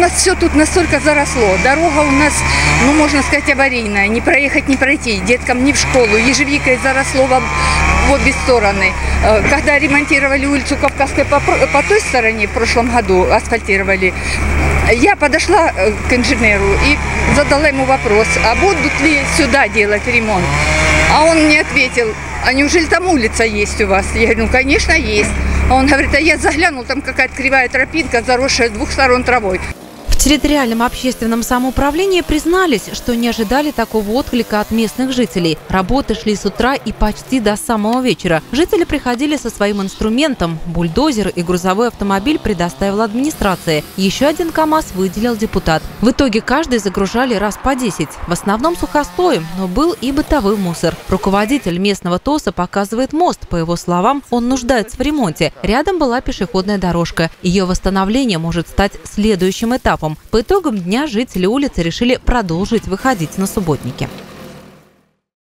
нас все тут настолько заросло. Дорога у нас, ну, можно сказать, аварийная. Не проехать, не пройти. Деткам не в школу. Ежевикой заросло в обе стороны. Когда ремонтировали улицу Кавказской по той стороне, в прошлом году асфальтировали, я подошла к инженеру и задала ему вопрос, а будут ли сюда делать ремонт? А он мне ответил: а неужели там улица есть у вас? Я говорю: ну, конечно, есть. А он говорит: а я заглянул, там какая-то кривая тропинка, заросшая с двух сторон травой. В территориальном общественном самоуправлении признались, что не ожидали такого отклика от местных жителей. Работы шли с утра и почти до самого вечера. Жители приходили со своим инструментом. Бульдозер и грузовой автомобиль предоставила администрация. Еще один КАМАЗ выделил депутат. В итоге каждый загружали раз по 10. В основном сухостоем, но был и бытовой мусор. Руководитель местного ТОСа показывает мост. По его словам, он нуждается в ремонте. Рядом была пешеходная дорожка. Ее восстановление может стать следующим этапом. По итогам дня жители улицы решили продолжить выходить на субботники.